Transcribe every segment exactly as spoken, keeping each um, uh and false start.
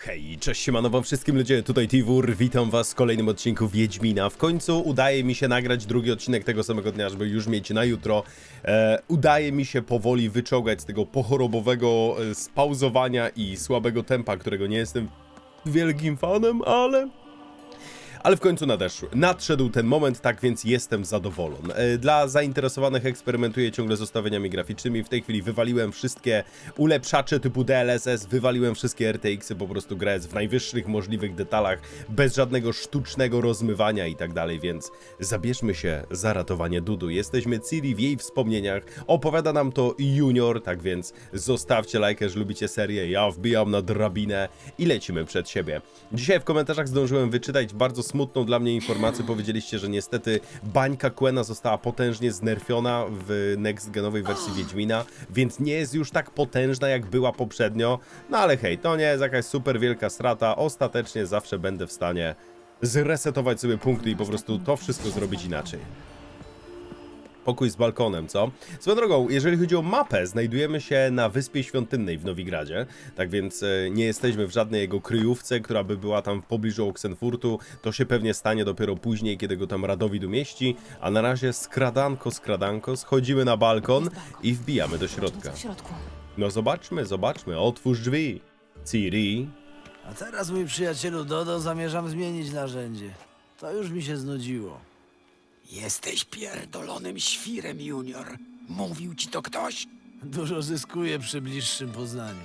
Hej, cześć, siemano wam wszystkim ludzie, tutaj Tiwur, witam was w kolejnym odcinku Wiedźmina. W końcu udaje mi się nagrać drugi odcinek tego samego dnia, żeby już mieć na jutro. E, udaje mi się powoli wyczołgać z tego pochorobowego e, spauzowania i słabego tempa, którego nie jestem wielkim fanem, ale... Ale w końcu nadeszł. Nadszedł ten moment, tak więc jestem zadowolony. Dla zainteresowanych eksperymentuję ciągle z ustawieniami graficznymi. W tej chwili wywaliłem wszystkie ulepszacze typu D L S S, wywaliłem wszystkie R T X-y, po prostu gra jest w najwyższych możliwych detalach, bez żadnego sztucznego rozmywania i tak dalej, więc zabierzmy się za ratowanie Dudu. Jesteśmy Ciri w jej wspomnieniach, opowiada nam to Junior, tak więc zostawcie lajkę, że lubicie serię, ja wbijam na drabinę i lecimy przed siebie. Dzisiaj w komentarzach zdążyłem wyczytać bardzo smutną dla mnie informację. Powiedzieliście, że niestety bańka Quena została potężnie znerfiona w next-genowej wersji Wiedźmina, więc nie jest już tak potężna, jak była poprzednio. No ale hej, to nie jest jakaś super wielka strata. Ostatecznie zawsze będę w stanie zresetować sobie punkty i po prostu to wszystko zrobić inaczej. Pokój z balkonem, co? Swoją drogą, jeżeli chodzi o mapę, znajdujemy się na Wyspie Świątynnej w Nowigradzie, tak więc e, nie jesteśmy w żadnej jego kryjówce, która by była tam w pobliżu Oxenfurtu. To się pewnie stanie dopiero później, kiedy go tam Radowid umieści, a na razie skradanko, skradanko, schodzimy na balkon i wbijamy do środka. No zobaczmy, zobaczmy, otwórz drzwi, Ciri. A teraz, mój przyjacielu Dodo, zamierzam zmienić narzędzie. To już mi się znudziło. Jesteś pierdolonym świrem, Junior. Mówił ci to ktoś? Dużo zyskuję przy bliższym poznaniu.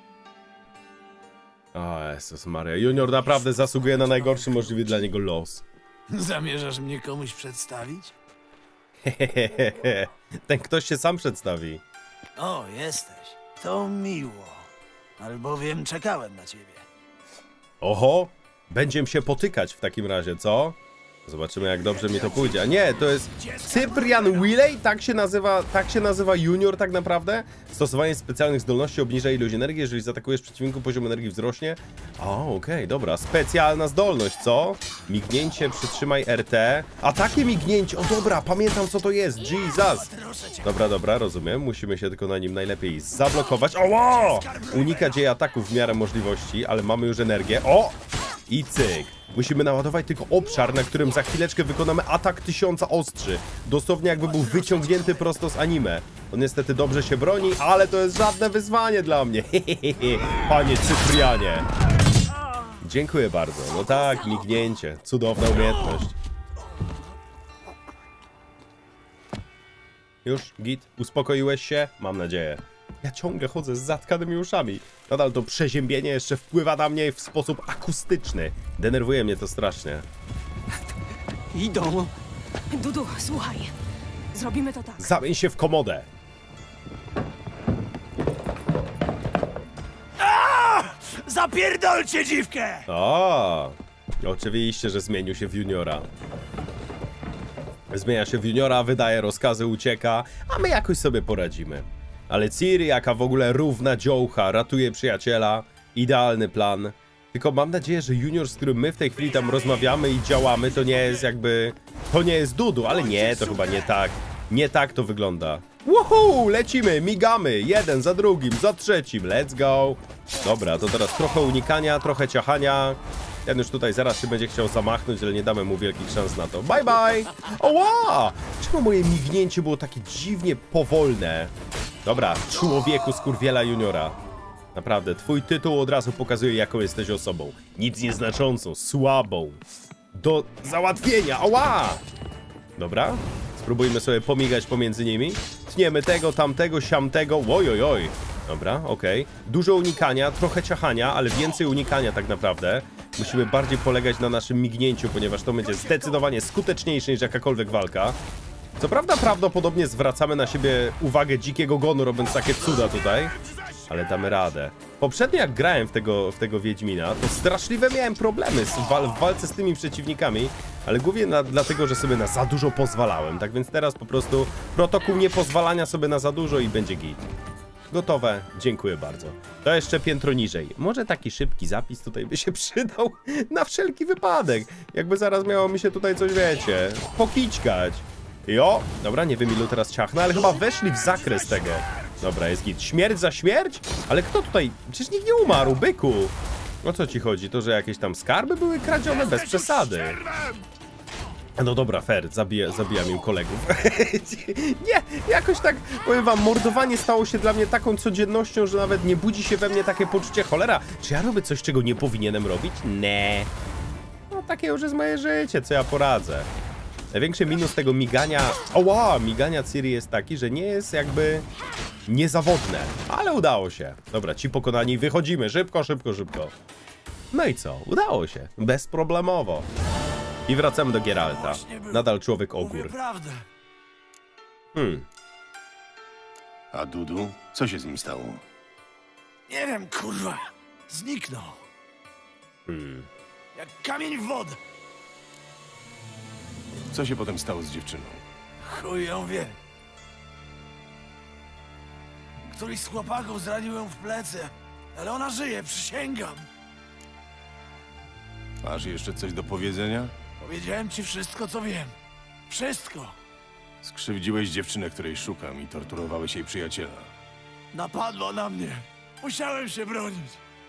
O Jezus Maria, Junior naprawdę zasługuje na najgorszy możliwy dla niego los. Zamierzasz mnie komuś przedstawić? Hehehehe, ten ktoś się sam przedstawi. O, jesteś. To miło. Albowiem czekałem na ciebie. Oho, będziemy się potykać w takim razie, co? Zobaczymy, jak dobrze mi to pójdzie. A nie, to jest Cyprian Willey, tak się nazywa, tak się nazywa Junior tak naprawdę. Stosowanie specjalnych zdolności obniża ilość energii, jeżeli zaatakujesz przeciwniku, poziom energii wzrośnie. O, okej, okay, dobra, specjalna zdolność, co? Mignięcie, przytrzymaj R T. A takie mignięcie, o dobra, pamiętam co to jest, Jesus. Dobra, dobra, rozumiem, musimy się tylko na nim najlepiej zablokować. O, wow! Unikać jej ataków w miarę możliwości, ale mamy już energię. O! I cyk. Musimy naładować tylko obszar, na którym za chwileczkę wykonamy atak tysiąca ostrzy. Dosłownie jakby był wyciągnięty prosto z anime. On niestety dobrze się broni, ale to jest żadne wyzwanie dla mnie. Panie Cyprianie. Dziękuję bardzo. No tak, mignięcie. Cudowna umiejętność. Już, git? Uspokoiłeś się? Mam nadzieję. Ja ciągle chodzę z zatkanymi uszami. Nadal to przeziębienie jeszcze wpływa na mnie w sposób akustyczny. Denerwuje mnie to strasznie. Idą. Dudu, słuchaj. Zrobimy to tak. Zamień się w komodę. Zapierdolcie dziwkę! O, oczywiście, że zmienił się w Juniora. Zmienia się w Juniora, wydaje rozkazy, ucieka, a my jakoś sobie poradzimy. Ale Ciri, jaka w ogóle równa dziołcha, ratuje przyjaciela. Idealny plan. Tylko mam nadzieję, że Junior, z którym my w tej chwili tam rozmawiamy i działamy, to nie jest jakby... To nie jest Dudu, ale nie, to chyba nie tak. Nie tak to wygląda. Woohoo! Lecimy, migamy. Jeden za drugim, za trzecim. Let's go. Dobra, to teraz trochę unikania, trochę ciachania. Ten już tutaj zaraz się będzie chciał zamachnąć, ale nie damy mu wielkich szans na to. Bye bye! Oła! Czemu moje mignięcie było takie dziwnie powolne? Dobra, człowieku skurwiela Juniora. Naprawdę, twój tytuł od razu pokazuje, jaką jesteś osobą. Nic nieznaczącą, słabą. Do załatwienia, ała! Dobra, spróbujmy sobie pomigać pomiędzy nimi. Tniemy tego, tamtego, siamtego, ojojoj. Dobra, okej. Okay. Dużo unikania, trochę ciachania, ale więcej unikania tak naprawdę. Musimy bardziej polegać na naszym mignięciu, ponieważ to będzie zdecydowanie skuteczniejsze niż jakakolwiek walka. Co prawda prawdopodobnie zwracamy na siebie uwagę dzikiego gonu, robiąc takie cuda tutaj, ale damy radę. Poprzednio jak grałem w tego, w tego Wiedźmina, to straszliwe miałem problemy z wal w walce z tymi przeciwnikami, ale głównie na, dlatego, że sobie na za dużo pozwalałem. Tak więc teraz po prostu protokół niepozwalania sobie na za dużo i będzie git. Gotowe, dziękuję bardzo. To jeszcze piętro niżej. Może taki szybki zapis tutaj by się przydał na wszelki wypadek. Jakby zaraz miało mi się tutaj coś, wiecie, pokićkać. Jo, dobra, nie wiem ilu teraz ciachnę, ale chyba weszli w zakres tego. Dobra, jest git. Śmierć za śmierć? Ale kto tutaj? Przecież nikt nie umarł, byku. O co ci chodzi? To, że jakieś tam skarby były kradzione? Bez przesady. No dobra, fair, zabija, zabijam im kolegów. Nie, jakoś tak, powiem wam, mordowanie stało się dla mnie taką codziennością, że nawet nie budzi się we mnie takie poczucie, cholera, czy ja robię coś, czego nie powinienem robić? Nie. No takie już jest moje życie, co ja poradzę. Największy minus tego migania, oła, migania Ciri jest taki, że nie jest jakby niezawodne, ale udało się. Dobra, ci pokonani, wychodzimy, szybko, szybko, szybko. No i co? Udało się, bezproblemowo. I wracamy do Geralta. Nadal człowiek Mówię ogór. prawdę. Hmm. A Dudu? Co się z nim stało? Nie wiem, kurwa. Zniknął. Hmm. Jak kamień w wodę. Co się potem stało z dziewczyną? Chuj ją wie. Któryś z chłopaków zranił ją w plecy. Ale ona żyje, przysięgam. Masz jeszcze coś do powiedzenia? Powiedziałem ci wszystko, co wiem. Wszystko. Skrzywdziłeś dziewczynę, której szukam i torturowałeś jej przyjaciela. Napadła na mnie. Musiałem się bronić.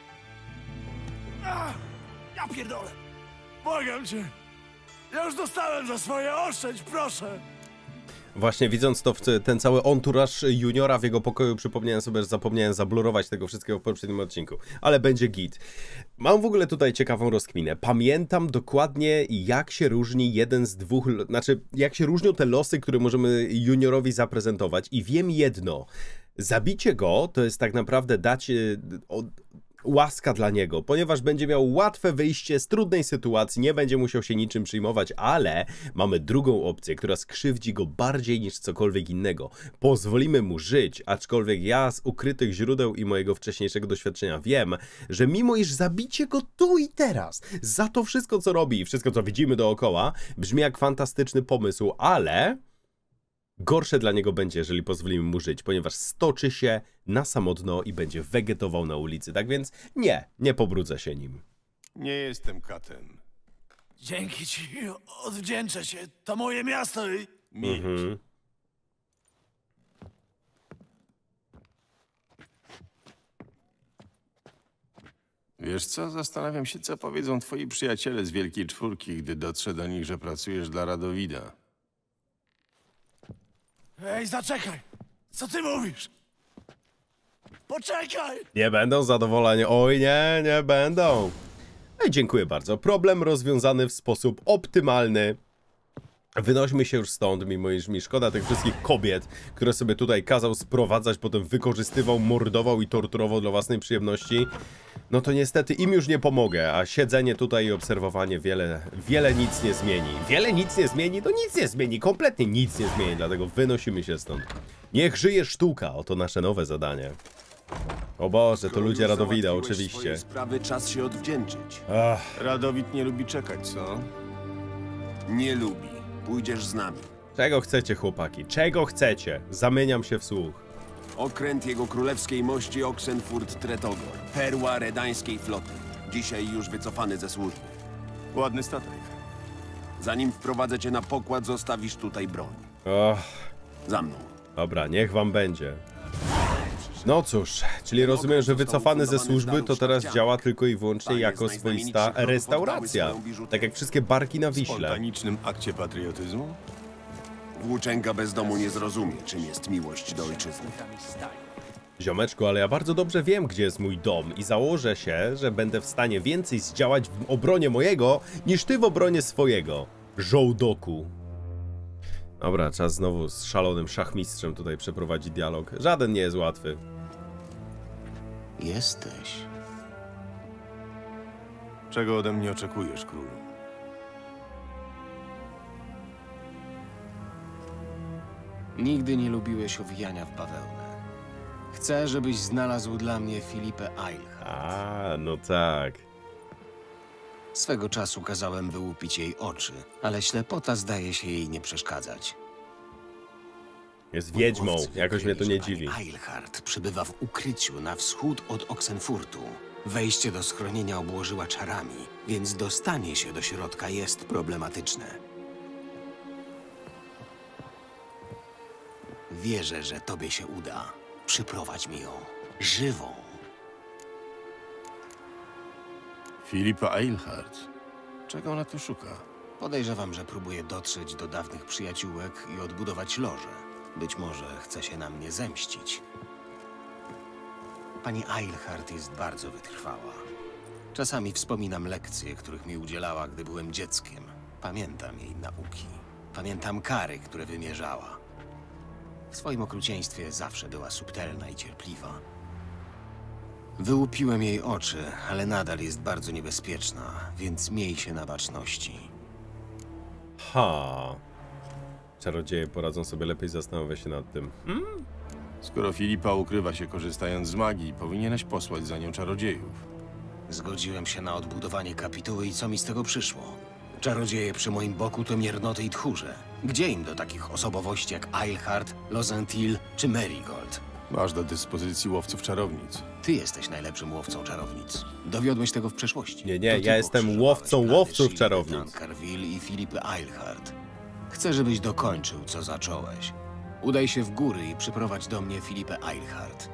A, ja pierdolę. Błagam cię. Ja już dostałem za swoje, oszczędź, proszę. Właśnie widząc to, w ten cały entourage juniora w jego pokoju, przypomniałem sobie, że zapomniałem zablurować tego wszystkiego w poprzednim odcinku. Ale będzie git. Mam w ogóle tutaj ciekawą rozkminę. Pamiętam dokładnie, jak się różni jeden z dwóch... Znaczy, jak się różnią te losy, które możemy juniorowi zaprezentować. I wiem jedno. Zabicie go to jest tak naprawdę dać... Od, łaska dla niego, ponieważ będzie miał łatwe wyjście z trudnej sytuacji, nie będzie musiał się niczym przyjmować, ale mamy drugą opcję, która skrzywdzi go bardziej niż cokolwiek innego. Pozwolimy mu żyć, aczkolwiek ja z ukrytych źródeł i mojego wcześniejszego doświadczenia wiem, że mimo iż zabicie go tu i teraz, za to wszystko co robi i wszystko co widzimy dookoła, brzmi jak fantastyczny pomysł, ale... gorsze dla niego będzie, jeżeli pozwolimy mu żyć, ponieważ stoczy się na samotno i będzie wegetował na ulicy. Tak więc nie, nie pobrudzę się nim. Nie jestem katem. Dzięki ci, odwdzięczę się. To moje miasto i... Milcz. Mhm. Wiesz co? Zastanawiam się, co powiedzą twoi przyjaciele z Wielkiej Czwórki, gdy dotrze do nich, że pracujesz dla Radowida. Ej, zaczekaj! Co ty mówisz? Poczekaj! Nie będą zadowoleni. Oj nie, nie będą. No i dziękuję bardzo. Problem rozwiązany w sposób optymalny. Wynośmy się już stąd, mimo iż mi szkoda tych wszystkich kobiet, które sobie tutaj kazał sprowadzać, potem wykorzystywał, mordował i torturował dla własnej przyjemności. No to niestety im już nie pomogę, a siedzenie tutaj i obserwowanie wiele, wiele nic nie zmieni. Wiele nic nie zmieni? To nic nie zmieni, kompletnie nic nie zmieni, dlatego wynosimy się stąd. Niech żyje sztuka, oto nasze nowe zadanie. O Boże, to ludzie Radowida, oczywiście. Sprawy czas się odwdzięczyć. Ach, Radowid nie lubi czekać, co? Nie lubi. Pójdziesz z nami. czego chcecie, chłopaki? Czego chcecie? Zamieniam się w słuch. Okręt jego królewskiej mości Oxenfurt Tretogor. Perła redańskiej floty. Dzisiaj już wycofany ze służby. Ładny statek. Zanim wprowadzę cię na pokład, zostawisz tutaj broń. Och, Za mną. dobra, niech wam będzie. No cóż, czyli rozumiem, że wycofany ze służby to teraz działa tylko i wyłącznie jako swoista restauracja. Tak jak wszystkie barki na W Wiśle. spontanicznym akcie patriotyzmu? Włóczęga bez domu nie zrozumie, czym jest miłość do ojczyzny. Ziomeczku, ale ja bardzo dobrze wiem, gdzie jest mój dom i założę się, że będę w stanie więcej zdziałać w obronie mojego, niż ty w obronie swojego. Żołdoku. Dobra, czas znowu z szalonym szachmistrzem tutaj przeprowadzić dialog. Żaden nie jest łatwy. Jesteś. Czego ode mnie oczekujesz, królu? Nigdy nie lubiłeś owijania w bawełnę. Chcę, żebyś znalazł dla mnie Filipę Eilhart. A, no tak. Swego czasu kazałem wyłupić jej oczy, ale ślepota zdaje się jej nie przeszkadzać. Jest wiedźmą, Mówcy jakoś mnie to wykryli, nie że dziwi. pani Eilhart przybywa w ukryciu na wschód od Oxenfurtu. Wejście do schronienia obłożyła czarami, więc dostanie się do środka jest problematyczne. Wierzę, że tobie się uda. Przyprowadź mi ją. Żywą. Filipa Eilhart. Czego ona tu szuka? Podejrzewam, że próbuje dotrzeć do dawnych przyjaciółek i odbudować lożę. Być może chce się na mnie zemścić. Pani Eilhart jest bardzo wytrwała. Czasami wspominam lekcje, których mi udzielała, gdy byłem dzieckiem. Pamiętam jej nauki. Pamiętam kary, które wymierzała. W swoim okrucieństwie zawsze była subtelna i cierpliwa. Wyłupiłem jej oczy, ale nadal jest bardzo niebezpieczna, więc miej się na baczności. Ha. Czarodzieje poradzą sobie lepiej, zastanowię się nad tym. Hmm? Skoro Filipa ukrywa się korzystając z magii, powinieneś posłać za nią czarodziejów. Zgodziłem się na odbudowanie kapituły i co mi z tego przyszło? Czarodzieje przy moim boku to miernoty i tchórze. Gdzie im do takich osobowości jak Eilhart, Lozentil czy Marigold? Masz do dyspozycji łowców czarownic. Ty jesteś najlepszym łowcą czarownic. Dowiodłeś tego w przeszłości. Nie, nie, To ty ja jestem pokrzyżowałeś łowcą plany łowców Shirley czarownic. Tancarville i Filipy Eilhart. Chcę, żebyś dokończył, co zacząłeś. Udaj się w góry i przyprowadź do mnie Filipę Eilhart.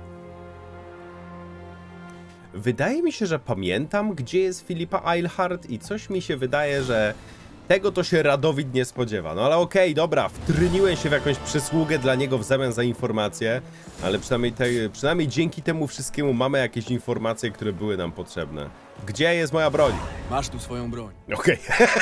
Wydaje mi się, że pamiętam, gdzie jest Filipa Eilhart i coś mi się wydaje, że tego to się Radowid nie spodziewa. No ale okej, okay, dobra, wtryniłem się w jakąś przysługę dla niego w zamian za informacje, ale przynajmniej, te, przynajmniej dzięki temu wszystkiemu mamy jakieś informacje, które były nam potrzebne. Gdzie jest moja broń? Masz tu swoją broń. Okej.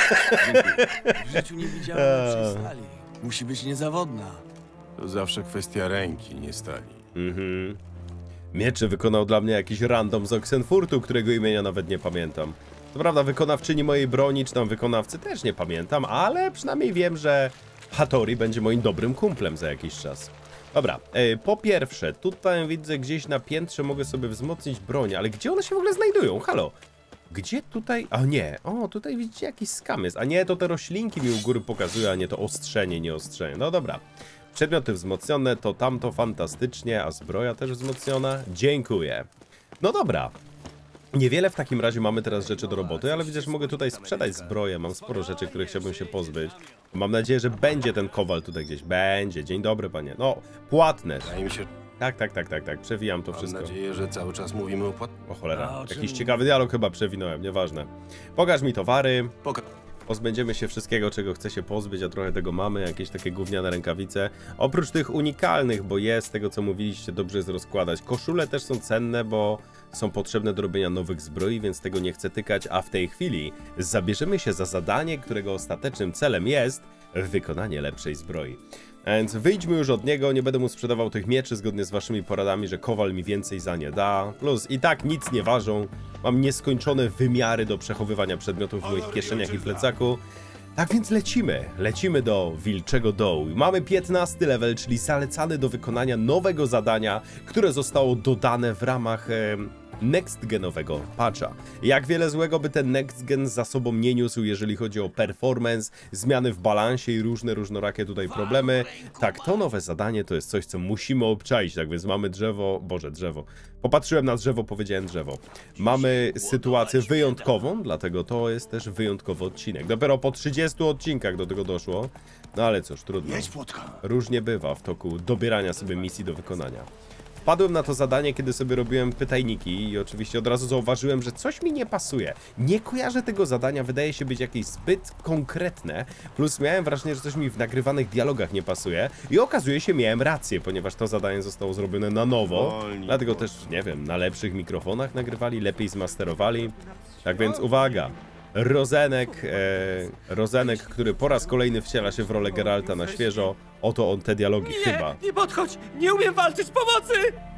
Okay. W życiu nie widziałem lepszej stali. Musi być niezawodna. To zawsze kwestia ręki, nie stali. Mhm. Mieczy wykonał dla mnie jakiś random z Oxenfurtu, którego imienia nawet nie pamiętam. Co prawda wykonawczyni mojej broni, czy tam wykonawcy też nie pamiętam, ale przynajmniej wiem, że Hattori będzie moim dobrym kumplem za jakiś czas. Dobra, e, po pierwsze, tutaj widzę gdzieś na piętrze mogę sobie wzmocnić broń, ale gdzie one się w ogóle znajdują? Halo? Gdzie tutaj? A nie, o, tutaj widzicie jakiś skam jest, a nie, to te roślinki mi u góry pokazują, a nie to ostrzenie, nie ostrzenie. No dobra. Przedmioty wzmocnione, to tamto fantastycznie, a zbroja też wzmocniona. Dziękuję. No dobra. Niewiele w takim razie mamy teraz rzeczy do roboty, ale widzę, że mogę tutaj sprzedać zbroję. Mam sporo rzeczy, których chciałbym się pozbyć. Mam nadzieję, że będzie ten kowal tutaj gdzieś. Będzie. Dzień dobry, panie. No, płatne. Wydaje mi się, Tak, tak, tak, tak, tak. Przewijam to mam wszystko. nadzieję, że cały czas mówimy o płat... O cholera. A, o czym Jakiś mówię? ciekawy dialog chyba przewinąłem, nieważne. Pokaż mi towary. Poka Pozbędziemy się wszystkiego, czego chce się pozbyć, a trochę tego mamy, jakieś takie gówniane rękawice. Oprócz tych unikalnych, bo jest, tego co mówiliście, dobrze jest rozkładać. Koszule też są cenne, bo są potrzebne do robienia nowych zbroi, więc tego nie chcę tykać, a w tej chwili zabierzemy się za zadanie, którego ostatecznym celem jest wykonanie lepszej zbroi. Więc wyjdźmy już od niego, nie będę mu sprzedawał tych mieczy zgodnie z waszymi poradami, że kowal mi więcej za nie da. Plus i tak nic nie ważą. Mam nieskończone wymiary do przechowywania przedmiotów w moich kieszeniach i plecaku. Tak więc lecimy. Lecimy do Wilczego Dołu. Mamy piętnasty level, czyli zalecany do wykonania nowego zadania, które zostało dodane w ramach e, next genowego patcha. Jak wiele złego by ten next gen za sobą nie niósł, jeżeli chodzi o performance, zmiany w balansie i różne różnorakie tutaj problemy. Tak, to nowe zadanie to jest coś, co musimy obczaić. Tak więc mamy drzewo, boże drzewo. Popatrzyłem na drzewo, powiedziałem drzewo. Mamy sytuację wyjątkową, dlatego to jest też wyjątkowy odcinek. Dopiero po trzydziestu odcinkach do tego doszło. No ale cóż, trudno. Różnie bywa w toku dobierania sobie misji do wykonania. Wpadłem na to zadanie, kiedy sobie robiłem pytajniki i oczywiście od razu zauważyłem, że coś mi nie pasuje. Nie kojarzę tego zadania, wydaje się być jakieś zbyt konkretne, plus miałem wrażenie, że coś mi w nagrywanych dialogach nie pasuje i okazuje się, miałem rację, ponieważ to zadanie zostało zrobione na nowo, Wolni, dlatego też, nie wiem, na lepszych mikrofonach nagrywali, lepiej zmasterowali. Tak więc uwaga, Rozenek, e, Rozenek, który po raz kolejny wciela się w rolę Geralta na świeżo, oto on te dialogi chyba. Nie podchodź! Nie umiem walczyć! Pomocy!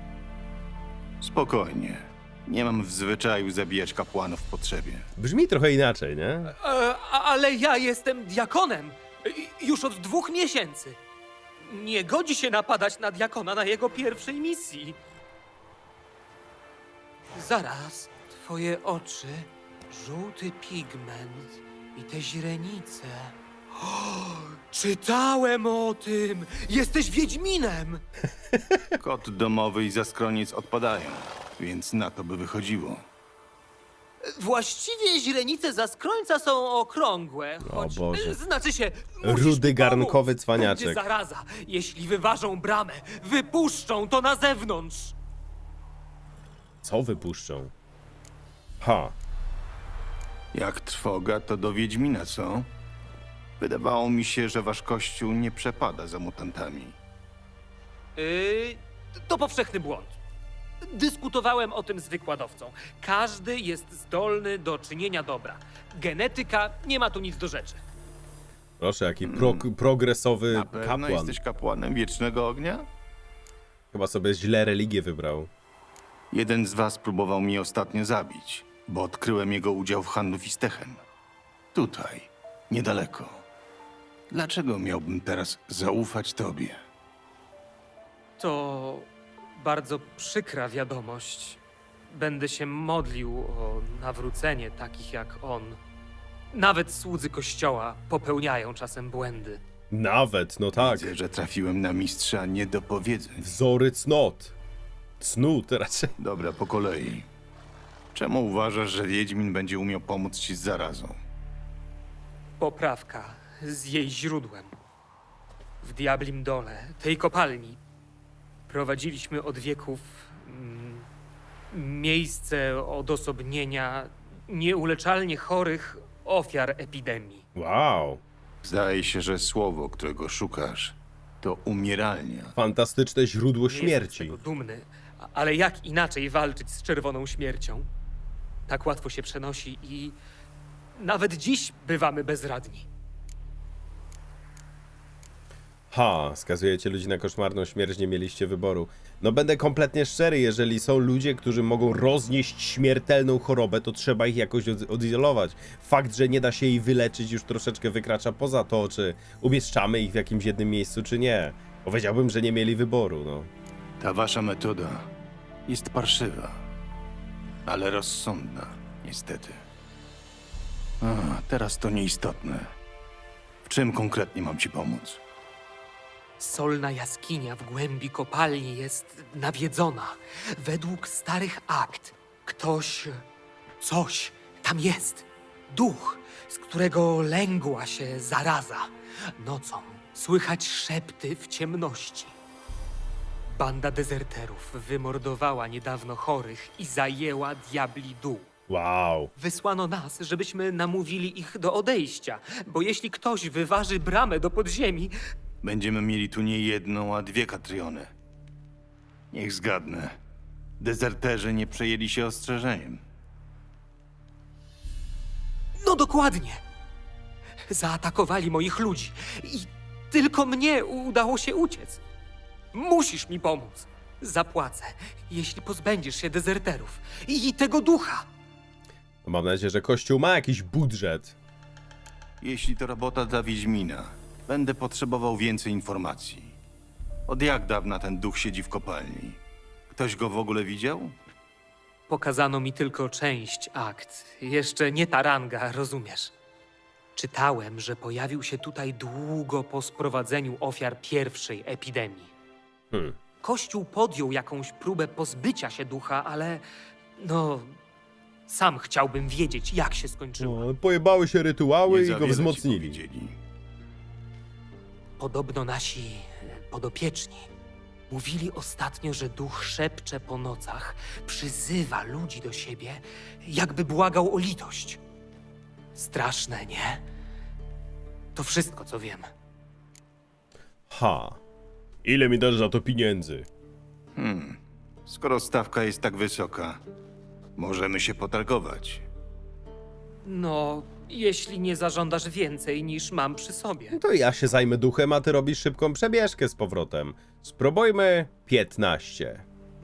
Spokojnie. Nie mam w zwyczaju zabijać kapłanów w potrzebie. Brzmi trochę inaczej, nie? E, a- ale ja jestem diakonem. I- Już od dwóch miesięcy. Nie godzi się napadać na diakona na jego pierwszej misji. Zaraz, twoje oczy, żółty pigment i te źrenice. O, czytałem o tym! Jesteś Wiedźminem! Kot domowy i zaskroniec odpadają, więc na to by wychodziło. Właściwie źrenice zaskrońca są okrągłe, choć... Boże. Znaczy się, musisz Rudy mi garnkowy pomóc. cwaniaczek. Będzie zaraza. Jeśli wyważą bramę, wypuszczą to na zewnątrz. Co wypuszczą? Ha. Jak trwoga, to do Wiedźmina, co? Wydawało mi się, że wasz kościół nie przepada za mutantami. Yy, to powszechny błąd. Dyskutowałem o tym z wykładowcą. Każdy jest zdolny do czynienia dobra. Genetyka nie ma tu nic do rzeczy. Proszę, jaki pro, progresowy Na pewno kapłan. jesteś kapłanem Wiecznego Ognia? Chyba sobie źle religię wybrał. Jeden z was próbował mnie ostatnio zabić, bo odkryłem jego udział w handlu Fistechem. Tutaj, niedaleko. Dlaczego miałbym teraz zaufać tobie? To bardzo przykra wiadomość. Będę się modlił o nawrócenie takich jak on. Nawet słudzy kościoła popełniają czasem błędy. Nawet, no tak. Widzę, że trafiłem na mistrza niedopowiedzeń. Wzory cnot. Cnót raczej. Dobra, po kolei. Czemu uważasz, że Wiedźmin będzie umiał pomóc ci z zarazą? Poprawka z jej źródłem. W Diablim Dole, tej kopalni, prowadziliśmy od wieków mm, miejsce odosobnienia nieuleczalnie chorych ofiar epidemii. Wow. Zdaje się, że słowo, którego szukasz, to umieralnia. Fantastyczne źródło Nie jestem z śmierci. tego dumny, a- ale jak inaczej walczyć z czerwoną śmiercią? Tak łatwo się przenosi i nawet dziś bywamy bezradni. Ha, skazujecie ludzi na koszmarną śmierć, nie mieliście wyboru. No będę kompletnie szczery, jeżeli są ludzie, którzy mogą roznieść śmiertelną chorobę, to trzeba ich jakoś od odizolować. Fakt, że nie da się jej wyleczyć, już troszeczkę wykracza poza to, czy umieszczamy ich w jakimś jednym miejscu, czy nie. Powiedziałbym, że nie mieli wyboru, no. Ta wasza metoda jest parszywa, ale rozsądna, niestety. A, teraz to nieistotne. W czym konkretnie mam ci pomóc? Solna jaskinia w głębi kopalni jest nawiedzona. Według starych akt ktoś, coś tam jest. Duch, z którego lęgła się zaraza. Nocą słychać szepty w ciemności. Banda dezerterów wymordowała niedawno chorych i zajęła diabli dół. Wow. Wysłano nas, żebyśmy namówili ich do odejścia, bo jeśli ktoś wyważy bramę do podziemi, Będziemy mieli tu nie jedną, a dwie Katriony. Niech zgadnę. Dezerterzy nie przejęli się ostrzeżeniem. no dokładnie. Zaatakowali moich ludzi i tylko mnie udało się uciec. Musisz mi pomóc. Zapłacę, jeśli pozbędziesz się dezerterów i tego ducha. No mam nadzieję, że Kościół ma jakiś budżet. Jeśli to robota dla Wiedźmina, będę potrzebował więcej informacji. Od jak dawna ten duch siedzi w kopalni? Ktoś go w ogóle widział? Pokazano mi tylko część akt. Jeszcze nie ta ranga, rozumiesz? Czytałem, że pojawił się tutaj długo po sprowadzeniu ofiar pierwszej epidemii. Hmm. Kościół podjął jakąś próbę pozbycia się ducha, ale no... Sam chciałbym wiedzieć, jak się skończyło. No, pojebały się rytuały Nie i za go wiele ci wzmocnili. powiedzieli. Podobno nasi podopieczni mówili ostatnio, że duch szepcze po nocach, przyzywa ludzi do siebie, jakby błagał o litość. Straszne, nie? To wszystko, co wiem. Ha. Ile mi dasz za to pieniędzy? Hmm. Skoro stawka jest tak wysoka, możemy się potargować. No, jeśli nie zażądasz więcej niż mam przy sobie. No to ja się zajmę duchem, a ty robisz szybką przebieżkę z powrotem. Spróbujmy piętnaście.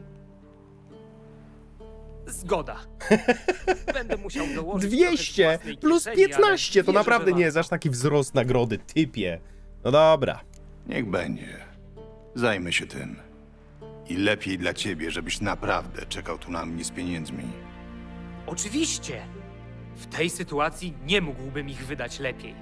Zgoda. Będę musiał dołożyć dwieście trochę z własnej plus kieszeni, ale piętnaście, to wierzę, naprawdę że nie jest aż taki wzrost nagrody, typie. No dobra. Niech będzie. Zajmę się tym. I lepiej dla ciebie, żebyś naprawdę czekał tu na mnie z pieniędzmi. Oczywiście. W tej sytuacji nie mógłbym ich wydać lepiej.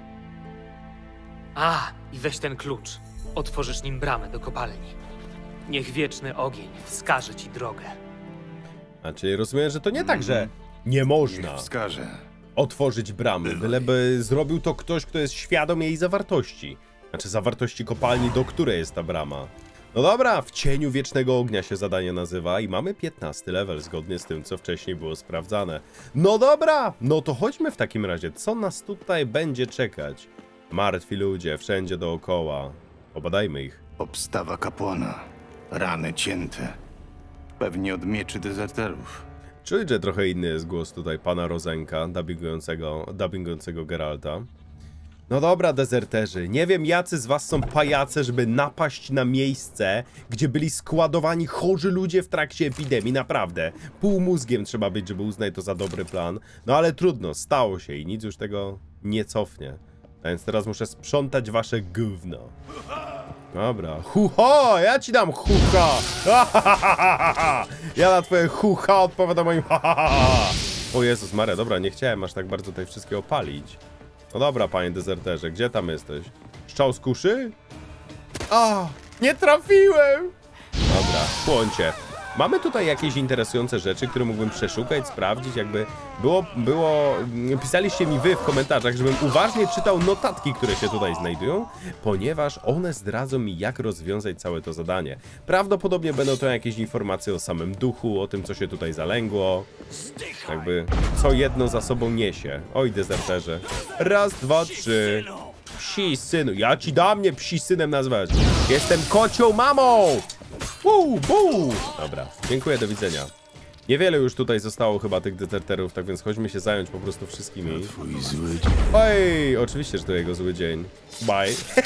A, i weź ten klucz. Otworzysz nim bramę do kopalni. Niech wieczny ogień wskaże ci drogę. A czyli rozumiem, że to nie tak, że nie można Niech wskażę. otworzyć bramy, byleby zrobił to ktoś, kto jest świadom jej zawartości. Znaczy zawartości kopalni, do której jest ta brama. No dobra, w cieniu wiecznego ognia się zadanie nazywa i mamy piętnasty level, zgodnie z tym, co wcześniej było sprawdzane. No dobra, no to chodźmy w takim razie. Co nas tutaj będzie czekać? Martwi ludzie, wszędzie dookoła. Obadajmy ich. Obstawa kapłana. Rany cięte. Pewnie od mieczy dezerterów. Czuć, że trochę inny jest głos tutaj pana Rozenka, dubbingującego, dubbingującego Geralta. No dobra, dezerterzy, nie wiem jacy z was są pajace, żeby napaść na miejsce, gdzie byli składowani chorzy ludzie w trakcie epidemii, naprawdę. Pół mózgiem trzeba być, żeby uznać to za dobry plan. No ale trudno, stało się i nic już tego nie cofnie. A więc teraz muszę sprzątać wasze gówno. Dobra, huho, ja ci dam hucha. Ja na twoje hucha odpowiadam moim ha. O Jezus Maria, dobra, nie chciałem aż tak bardzo tutaj wszystkiego palić. No dobra, panie dezerterze, gdzie tam jesteś? Strzał z kuszy? A, nie trafiłem! Dobra, chłoncie. Mamy tutaj jakieś interesujące rzeczy, które mógłbym przeszukać, sprawdzić, jakby było, było... Pisaliście mi wy w komentarzach, żebym uważnie czytał notatki, które się tutaj znajdują, ponieważ one zdradzą mi, jak rozwiązać całe to zadanie. Prawdopodobnie będą to jakieś informacje o samym duchu, o tym, co się tutaj zalęgło. Jakby, co jedno za sobą niesie. Oj, dezerterze. Raz, dwa, trzy. Psi synu. Ja ci dam mnie psi synem nazwać. Jestem kocią mamą! Buu, buu. Dobra, dziękuję, do widzenia. Niewiele już tutaj zostało chyba tych dezerterów, tak więc chodźmy się zająć po prostu wszystkimi. Twój zły dzień. Oj, oczywiście, że to jego zły dzień. Bye.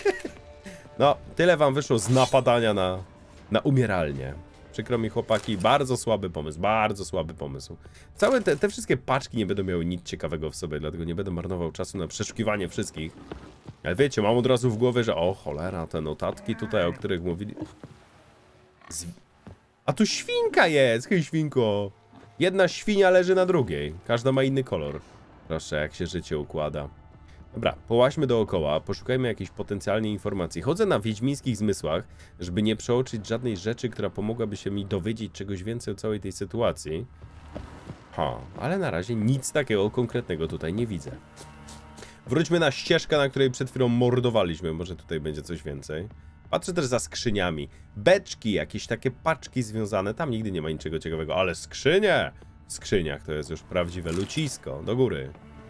No, tyle wam wyszło z napadania na, na umieralnię. Przykro mi, chłopaki, bardzo słaby pomysł, bardzo słaby pomysł. Całe te, te wszystkie paczki nie będą miały nic ciekawego w sobie, dlatego nie będę marnował czasu na przeszukiwanie wszystkich. Ale wiecie, mam od razu w głowie, że o cholera, te notatki tutaj, o których mówili... Z... A tu świnka jest, hej świnko. Jedna świnia leży na drugiej, każda ma inny kolor. Proszę, jak się życie układa. Dobra, połaźmy dookoła, poszukajmy jakiejś potencjalnej informacji. Chodzę na wiedźmińskich zmysłach, żeby nie przeoczyć żadnej rzeczy, która pomogłaby się mi dowiedzieć czegoś więcej o całej tej sytuacji. Ha, ale na razie nic takiego konkretnego tutaj nie widzę. Wróćmy na ścieżkę, na której przed chwilą mordowaliśmy, może tutaj będzie coś więcej. Patrzę też za skrzyniami. Beczki, jakieś takie paczki związane, tam nigdy nie ma niczego ciekawego, ale skrzynie! W skrzyniach to jest już prawdziwe lucisko, do góry.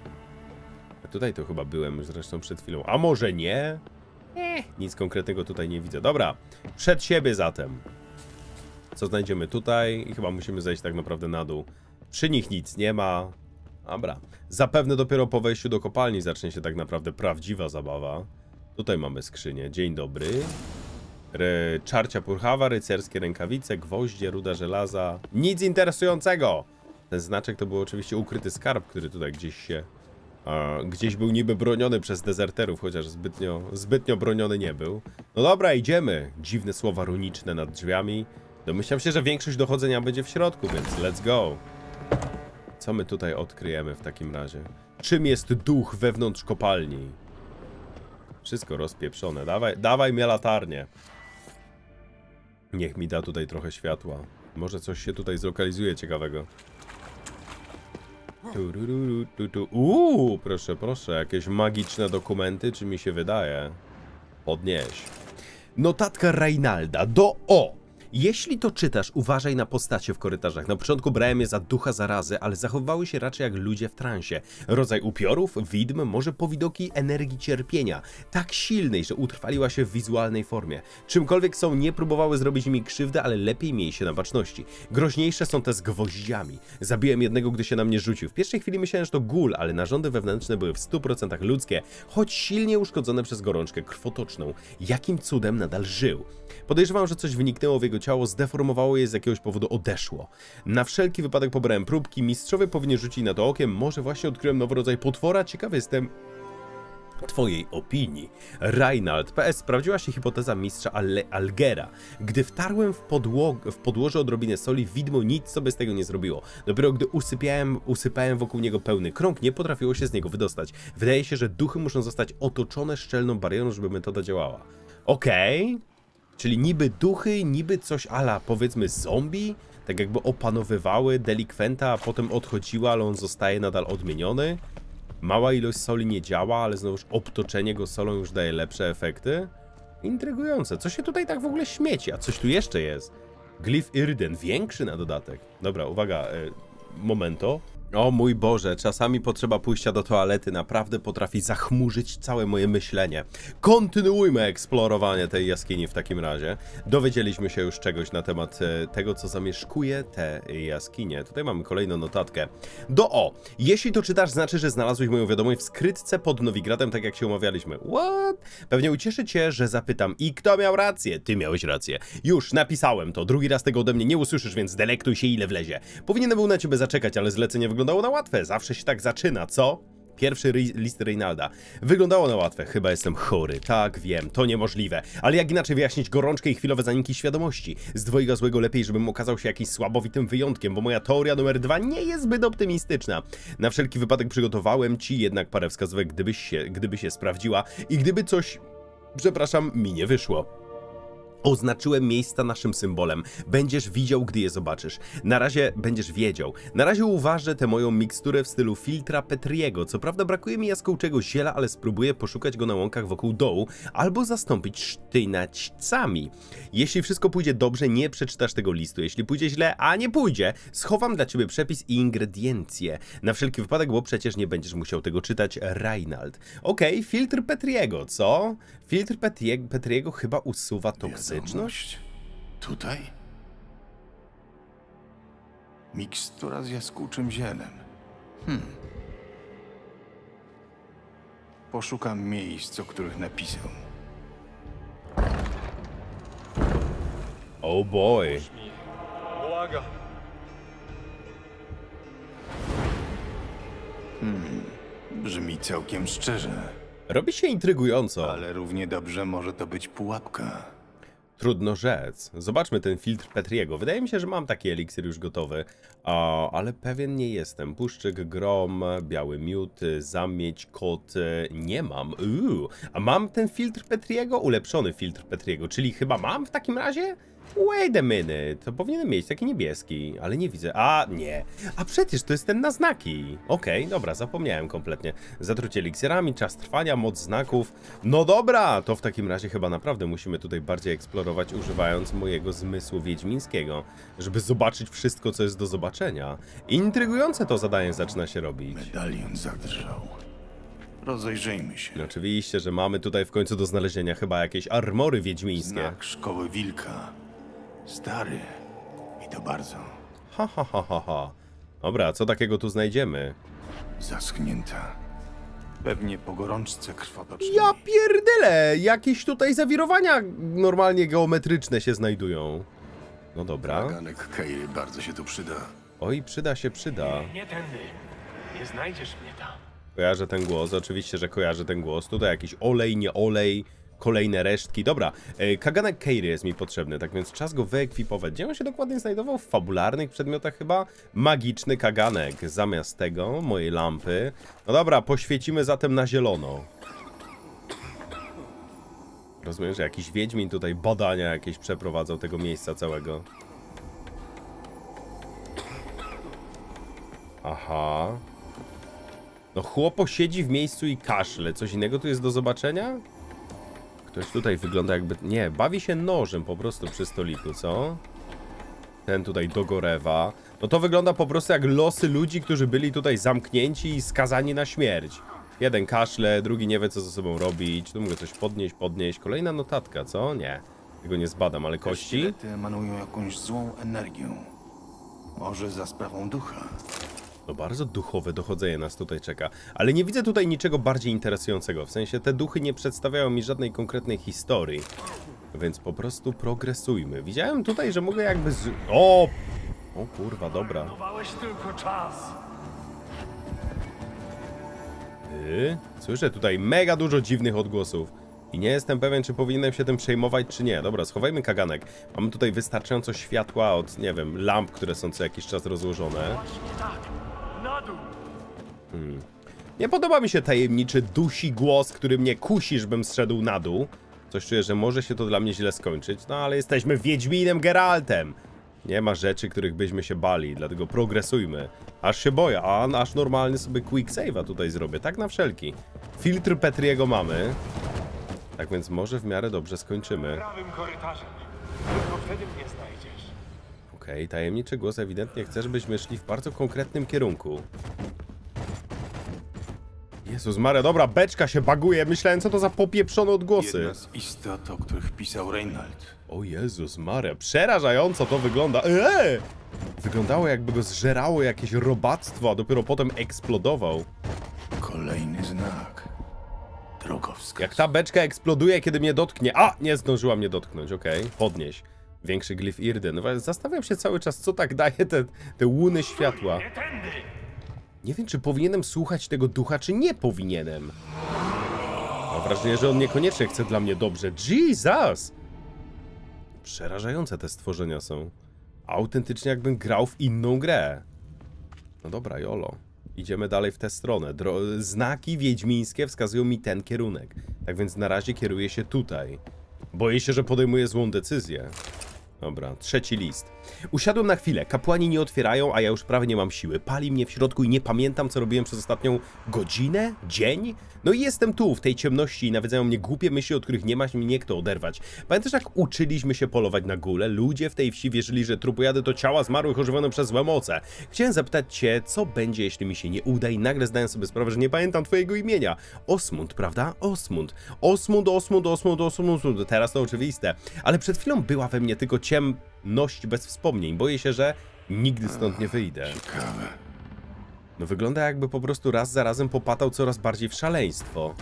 Tutaj to chyba byłem zresztą przed chwilą. A może nie? Eh, nic konkretnego tutaj nie widzę. Dobra, przed siebie zatem. Co znajdziemy tutaj? I chyba musimy zejść tak naprawdę na dół. Przy nich nic nie ma. Dobra. Zapewne dopiero po wejściu do kopalni zacznie się tak naprawdę prawdziwa zabawa. Tutaj mamy skrzynię. Dzień dobry. Re... Czarcia purchawa, rycerskie rękawice, gwoździe, ruda żelaza. Nic interesującego! Ten znaczek to był oczywiście ukryty skarb, który tutaj gdzieś się... A, gdzieś był niby broniony przez dezerterów, chociaż zbytnio, zbytnio broniony nie był. No dobra, idziemy. Dziwne słowa runiczne nad drzwiami. Domyślam się, że większość dochodzenia będzie w środku, więc let's go. Co my tutaj odkryjemy w takim razie? Czym jest duch wewnątrz kopalni? Wszystko rozpieprzone. Dawaj, dawaj mnie latarnię. Niech mi da tutaj trochę światła. Może coś się tutaj zlokalizuje ciekawego. Uuu, proszę, proszę, jakieś magiczne dokumenty, czy mi się wydaje? Podnieś. Notatka Reinalda do O. Jeśli to czytasz, uważaj na postacie w korytarzach. Na początku brałem je za ducha zarazy, ale zachowywały się raczej jak ludzie w transie. Rodzaj upiorów, widm, może powidoki energii cierpienia. Tak silnej, że utrwaliła się w wizualnej formie. Czymkolwiek są, nie próbowały zrobić mi krzywdy, ale lepiej miej się na baczności. Groźniejsze są te z gwoździami. Zabiłem jednego, gdy się na mnie rzucił. W pierwszej chwili myślałem, że to gól, ale narządy wewnętrzne były w stu procentach ludzkie, choć silnie uszkodzone przez gorączkę krwotoczną. Jakim cudem nadal żył? Podejrzewam, że coś wyniknęło w jego ciało, zdeformowało je, z jakiegoś powodu odeszło. Na wszelki wypadek pobrałem próbki, mistrzowie powinni rzucić na to okiem, może właśnie odkryłem nowy rodzaj potwora, ciekawy jestem twojej opinii. Reinald, P S, sprawdziła się hipoteza mistrza Al Algera. Gdy wtarłem w, podło w podłoże odrobinę soli, widmo nic sobie z tego nie zrobiło. Dopiero gdy usypiałem, usypałem wokół niego pełny krąg, nie potrafiło się z niego wydostać. Wydaje się, że duchy muszą zostać otoczone szczelną barierą, żeby metoda działała. Okej. Okay. Czyli niby duchy, niby coś ala, powiedzmy, zombie, tak jakby opanowywały delikwenta, a potem odchodziła, ale on zostaje nadal odmieniony. Mała ilość soli nie działa, ale znowuż obtoczenie go solą już daje lepsze efekty. Intrygujące. Co się tutaj tak w ogóle śmieci? A coś tu jeszcze jest. Glif Irden, większy na dodatek. Dobra, uwaga, y, momento. O mój Boże, czasami potrzeba pójścia do toalety naprawdę potrafi zachmurzyć całe moje myślenie. Kontynuujmy eksplorowanie tej jaskini w takim razie. Dowiedzieliśmy się już czegoś na temat e, tego, co zamieszkuje te jaskinie. Tutaj mamy kolejną notatkę. Do O. Jeśli to czytasz, znaczy, że znalazłeś moją wiadomość w skrytce pod Nowigradem, tak jak się umawialiśmy. What? Pewnie ucieszy cię, że zapytam. I kto miał rację? Ty miałeś rację. Już, napisałem to. Drugi raz tego ode mnie nie usłyszysz, więc delektuj się ile wlezie. Powinienem był na ciebie zaczekać, ale zlecenie wyglądało na łatwe. Zawsze się tak zaczyna, co? Pierwszy list Reynalda. Wyglądało na łatwe. Chyba jestem chory. Tak, wiem. To niemożliwe. Ale jak inaczej wyjaśnić gorączkę i chwilowe zaniki świadomości? Z dwojga złego lepiej, żebym okazał się jakimś słabowitym wyjątkiem, bo moja teoria numer dwa nie jest zbyt optymistyczna. Na wszelki wypadek przygotowałem ci jednak parę wskazówek, gdybyś się, gdyby się sprawdziła i gdyby coś, przepraszam, mi nie wyszło. Oznaczyłem miejsca naszym symbolem. Będziesz widział, gdy je zobaczysz. Na razie będziesz wiedział. Na razie uważę tę moją miksturę w stylu filtra Petriego. Co prawda brakuje mi jaskółczego ziela, ale spróbuję poszukać go na łąkach wokół dołu, albo zastąpić sztynaćcami. Jeśli wszystko pójdzie dobrze, nie przeczytasz tego listu. Jeśli pójdzie źle, a nie pójdzie, schowam dla ciebie przepis i ingrediencje. Na wszelki wypadek, bo przecież nie będziesz musiał tego czytać, Reynald. Okej, okay, filtr Petriego, co? Filtr Petriego, Petriego chyba usuwa toksyczność. Tutaj? Mikstura z jaskółczym zielem. Hmm. Poszukam miejsc, o których napisał. Oh boy. Hmm. Brzmi całkiem szczerze. Robi się intrygująco. Ale równie dobrze może to być pułapka. Trudno rzec. Zobaczmy ten filtr Petriego. Wydaje mi się, że mam taki eliksir już gotowy, a, ale pewien nie jestem. Puszczyk, grom, biały miód, zamieć, kot. Nie mam. Uuu. A mam ten filtr Petriego? Ulepszony filtr Petriego, czyli chyba mam w takim razie? Wait a minute, to powinienem mieć taki niebieski, ale nie widzę. A, nie. A przecież to jest ten na znaki. Okej, okay, dobra, zapomniałem kompletnie. Zatrucie eliksirami, czas trwania, moc znaków. No dobra, to w takim razie chyba naprawdę musimy tutaj bardziej eksplorować, używając mojego zmysłu wiedźmińskiego, żeby zobaczyć wszystko, co jest do zobaczenia. Intrygujące to zadanie zaczyna się robić. Medalion zadrżał. Rozejrzyjmy się. No, oczywiście, że mamy tutaj w końcu do znalezienia chyba jakieś armory wiedźmińskie. Znak szkoły wilka. Stary. I to bardzo. Ha, ha, ha, ha, ha. Dobra, co takiego tu znajdziemy? Zaschnięta. Pewnie po gorączce krwotocznej. Ja pierdyle! Jakieś tutaj zawirowania normalnie geometryczne się znajdują. No dobra. Kaganek Keiry bardzo się tu przyda. Oj, przyda się, przyda. Nie tędy. Nie znajdziesz mnie tam. Kojarzę ten głos, oczywiście, że kojarzę ten głos. Tutaj jakiś olej, nie olej, kolejne resztki. Dobra, e, kaganek Keiry jest mi potrzebny, tak więc czas go wyekwipować. Gdzie on się dokładnie znajdował? W fabularnych przedmiotach chyba? Magiczny kaganek. Zamiast tego, mojej lampy. No dobra, poświecimy zatem na zielono. Rozumiem, że jakiś wiedźmin tutaj badania jakieś przeprowadzał tego miejsca całego. Aha. No chłopo siedzi w miejscu i kaszle. Coś innego tu jest do zobaczenia? Ktoś tutaj wygląda jakby... Nie, bawi się nożem po prostu przy stoliku, co? Ten tutaj dogorewa. No to wygląda po prostu jak losy ludzi, którzy byli tutaj zamknięci i skazani na śmierć. Jeden kaszle, drugi nie wie, co ze sobą robić. Tu mogę coś podnieść, podnieść. Kolejna notatka, co? Nie. Tego nie zbadam, ale kości? Te emanują jakąś złą energią. Może za sprawą ducha. No bardzo duchowe dochodzenie nas tutaj czeka. Ale nie widzę tutaj niczego bardziej interesującego. W sensie te duchy nie przedstawiają mi żadnej konkretnej historii. Więc po prostu progresujmy. Widziałem tutaj, że mogę jakby z... O! O kurwa, dobra. Marnowałeś tylko czas. Yy? Słyszę tutaj mega dużo dziwnych odgłosów. I nie jestem pewien, czy powinienem się tym przejmować, czy nie. Dobra, schowajmy kaganek. Mamy tutaj wystarczająco światła od, nie wiem, lamp, które są co jakiś czas rozłożone. Hmm. Nie podoba mi się tajemniczy, dusi głos, który mnie kusi, żebym zszedł na dół. Coś czuję, że może się to dla mnie źle skończyć. No ale jesteśmy Wiedźminem Geraltem. Nie ma rzeczy, których byśmy się bali, dlatego progresujmy. Aż się boję, a aż normalny sobie quick save'a tutaj zrobię, tak na wszelki. Filtr Petriego mamy. Tak więc może w miarę dobrze skończymy. Prawym korytarzem. Tylko wtedy mnie znajdziesz. Okej, okay, tajemniczy głos ewidentnie chce, żebyśmy szli w bardzo konkretnym kierunku. Jezus Maria, dobra, beczka się baguje. Myślałem, co to za popieprzone odgłosy. Jedna z istot, o których pisał Reinald. O Jezus Maria, przerażająco to wygląda. Eee! Wyglądało, jakby go zżerało jakieś robactwo, a dopiero potem eksplodował. Kolejny znak. Drogowskaz. Jak ta beczka eksploduje, kiedy mnie dotknie. A! Nie zdążyła mnie dotknąć, okej. Okay. Podnieś. Większy glif Irden. No, zastanawiam się cały czas, co tak daje te, te łuny światła. Nie wiem, czy powinienem słuchać tego ducha, czy nie powinienem. Mam wrażenie, że on niekoniecznie chce dla mnie dobrze. Jesus! Przerażające te stworzenia są. Autentycznie jakbym grał w inną grę. No dobra, jolo. Idziemy dalej w tę stronę. Dro znaki wiedźmińskie wskazują mi ten kierunek. Tak więc na razie kieruję się tutaj. Boję się, że podejmuję złą decyzję. Dobra, trzeci list. Usiadłem na chwilę, kapłani nie otwierają, a ja już prawie nie mam siły. Pali mnie w środku i nie pamiętam, co robiłem przez ostatnią godzinę, dzień. No i jestem tu, w tej ciemności i nawiedzają mnie głupie myśli, od których nie ma mnie kto oderwać. Pamiętasz, jak uczyliśmy się polować na gule? Ludzie w tej wsi wierzyli, że trupojady to ciała zmarłych ożywione przez złe moce. Chciałem zapytać cię, co będzie, jeśli mi się nie uda, i nagle zdałem sobie sprawę, że nie pamiętam twojego imienia. Osmund, prawda? Osmund. Osmund, Osmund, Osmund, Osmund, Osmund. Teraz to oczywiste. Ale przed chwilą była we mnie tylko ciemność bez wspomnień. Boję się, że nigdy stąd nie wyjdę. Ciekawe. No wygląda, jakby po prostu raz za razem popatał coraz bardziej w szaleństwo.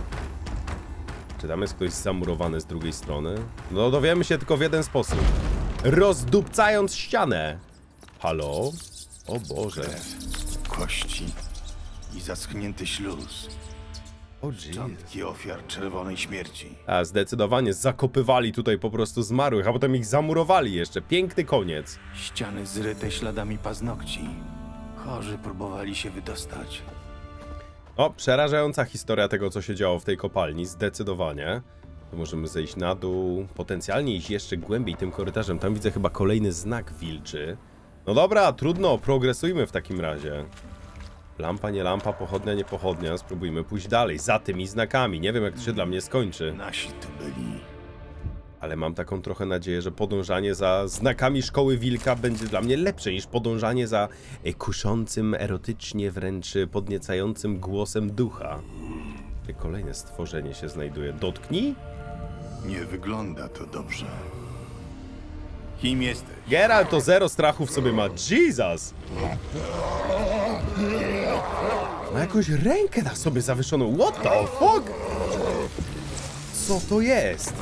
Czy tam jest ktoś zamurowany z drugiej strony? No dowiemy się tylko w jeden sposób. Rozdupcając ścianę. Halo? O Boże. Krew, kości i zaschnięty śluz. O Jeez. Szczątki ofiar czerwonej śmierci. A, zdecydowanie zakopywali tutaj po prostu zmarłych, a potem ich zamurowali jeszcze. Piękny koniec. Ściany zryte śladami paznokci. Chorzy próbowali się wydostać. O, przerażająca historia tego, co się działo w tej kopalni, zdecydowanie. To możemy zejść na dół, potencjalnie iść jeszcze głębiej tym korytarzem. Tam widzę chyba kolejny znak wilczy. No dobra, trudno, progresujmy w takim razie. Lampa, nie lampa, pochodnia, nie pochodnia. Spróbujmy pójść dalej, za tymi znakami. Nie wiem, jak to się dla mnie skończy. Nasi tu byli. Ale mam taką trochę nadzieję, że podążanie za znakami Szkoły Wilka będzie dla mnie lepsze niż podążanie za kuszącym, erotycznie wręcz podniecającym głosem ducha. Tutaj kolejne stworzenie się znajduje. Dotknij? Nie wygląda to dobrze. Kim jesteś? Geralt to zero strachów sobie ma. Jesus! Ma jakąś rękę na sobie zawieszoną. What the fuck? Co to jest?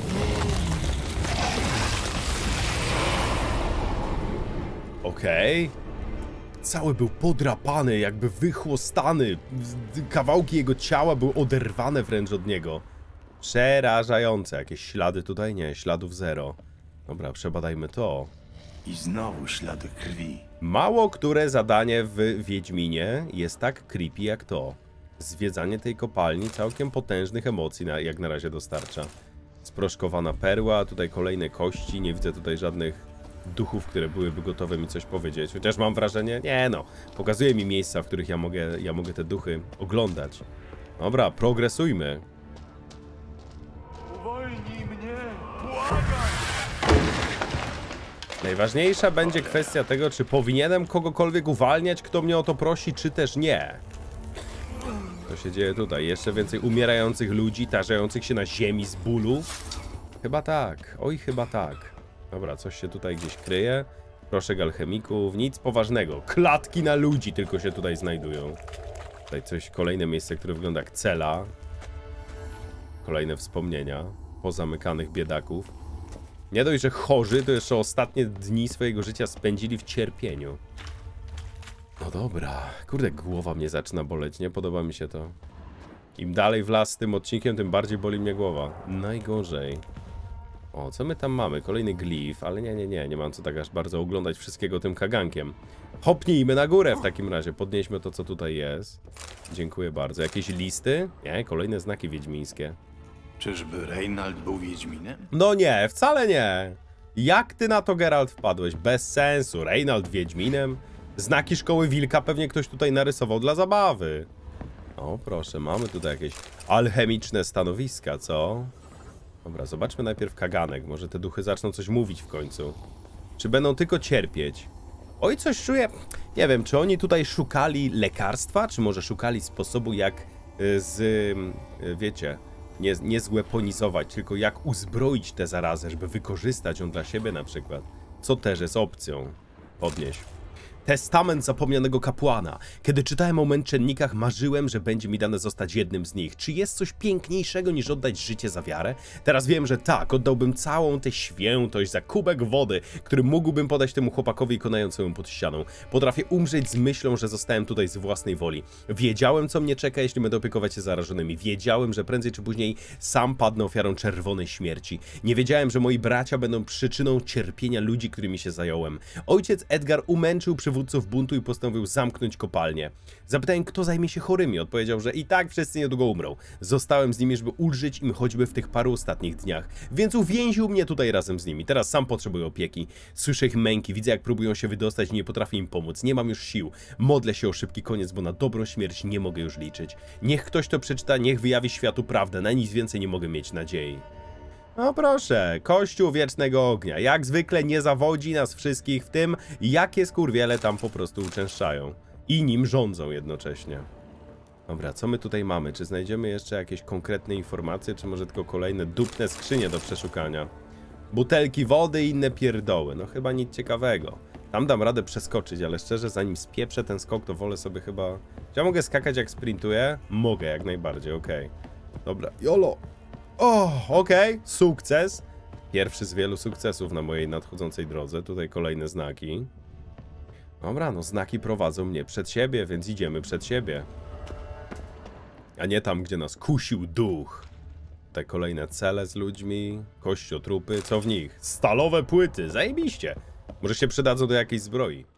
Okej. Okay. Cały był podrapany, jakby wychłostany. Kawałki jego ciała były oderwane wręcz od niego. Przerażające. Jakieś ślady tutaj? Nie, śladów zero. Dobra, przebadajmy to. I znowu ślady krwi. Mało które zadanie w Wiedźminie jest tak creepy jak to. Zwiedzanie tej kopalni całkiem potężnych emocji na, jak na razie dostarcza. Sproszkowana perła, tutaj kolejne kości, nie widzę tutaj żadnych duchów, które byłyby gotowe mi coś powiedzieć. Chociaż mam wrażenie, nie no, pokazuje mi miejsca, w których ja mogę, ja mogę te duchy oglądać. Dobra, progresujmy. Uwolnij mnie! Błagam! Najważniejsza będzie kwestia tego, czy powinienem kogokolwiek uwalniać, kto mnie o to prosi, czy też nie. Co się dzieje tutaj? Jeszcze więcej umierających ludzi, tarzających się na ziemi z bólu? Chyba tak. Oj, chyba tak. Dobra, coś się tutaj gdzieś kryje. Proszek alchemików. Nic poważnego. Klatki na ludzi tylko się tutaj znajdują. Tutaj coś, kolejne miejsce, które wygląda jak cela. Kolejne wspomnienia pozamykanych biedaków. Nie dość, że chorzy, to jeszcze ostatnie dni swojego życia spędzili w cierpieniu. No dobra. Kurde, głowa mnie zaczyna boleć, nie? Podoba mi się to. Im dalej w las z tym odcinkiem, tym bardziej boli mnie głowa. Najgorzej. O, co my tam mamy? Kolejny glif, ale nie, nie, nie. Nie mam co tak aż bardzo oglądać wszystkiego tym kagankiem. Hopnijmy na górę w takim razie. Podnieśmy to, co tutaj jest. Dziękuję bardzo. Jakieś listy? Nie, kolejne znaki wiedźmińskie. Czyżby Reinald był Wiedźminem? No nie, wcale nie. Jak ty na to, Geralt, wpadłeś? Bez sensu. Reinald Wiedźminem? Znaki Szkoły Wilka pewnie ktoś tutaj narysował dla zabawy. O, proszę, mamy tutaj jakieś alchemiczne stanowiska, co? Dobra, zobaczmy najpierw kaganek. Może te duchy zaczną coś mówić w końcu. Czy będą tylko cierpieć? Oj, coś czuję. Nie wiem, czy oni tutaj szukali lekarstwa, czy może szukali sposobu, jak z, wiecie, nie, nie zweaponizować, tylko jak uzbroić tę zarazę, żeby wykorzystać ją dla siebie na przykład. Co też jest opcją. Podnieś. Testament zapomnianego kapłana. Kiedy czytałem o męczennikach, marzyłem, że będzie mi dane zostać jednym z nich. Czy jest coś piękniejszego niż oddać życie za wiarę? Teraz wiem, że tak, oddałbym całą tę świętość za kubek wody, który mógłbym podać temu chłopakowi konającemu pod ścianą. Potrafię umrzeć z myślą, że zostałem tutaj z własnej woli. Wiedziałem, co mnie czeka, jeśli będę opiekować się zarażonymi. Wiedziałem, że prędzej czy później sam padnę ofiarą czerwonej śmierci. Nie wiedziałem, że moi bracia będą przyczyną cierpienia ludzi, którymi się zająłem. Ojciec Edgar umęczył przywódców buntu i postanowił zamknąć kopalnię. Zapytałem, kto zajmie się chorymi. Odpowiedział, że i tak wszyscy niedługo umrą. Zostałem z nimi, żeby ulżyć im choćby w tych paru ostatnich dniach. Więc uwięził mnie tutaj razem z nimi. Teraz sam potrzebuję opieki. Słyszę ich męki, widzę, jak próbują się wydostać i nie potrafię im pomóc. Nie mam już sił. Modlę się o szybki koniec, bo na dobrą śmierć nie mogę już liczyć. Niech ktoś to przeczyta, niech wyjawi światu prawdę. Na nic więcej nie mogę mieć nadziei. No proszę, Kościół Wiecznego Ognia. Jak zwykle nie zawodzi nas wszystkich w tym, jakie skurwiele tam po prostu uczęszczają. I nim rządzą jednocześnie. Dobra, co my tutaj mamy? Czy znajdziemy jeszcze jakieś konkretne informacje, czy może tylko kolejne dupne skrzynie do przeszukania? Butelki wody i inne pierdoły. No chyba nic ciekawego. Tam dam radę przeskoczyć, ale szczerze, zanim spieprzę ten skok, to wolę sobie chyba... Czy ja mogę skakać jak sprintuję? Mogę, jak najbardziej, okej. Okay. Dobra, jolo! O, okej, okay. Sukces. Pierwszy z wielu sukcesów na mojej nadchodzącej drodze. Tutaj kolejne znaki. Dobra, no znaki prowadzą mnie przed siebie, więc idziemy przed siebie. A nie tam, gdzie nas kusił duch. Te kolejne cele z ludźmi, kościotrupy, co w nich? Stalowe płyty, zajebiście. Może się przydadzą do jakiejś zbroi.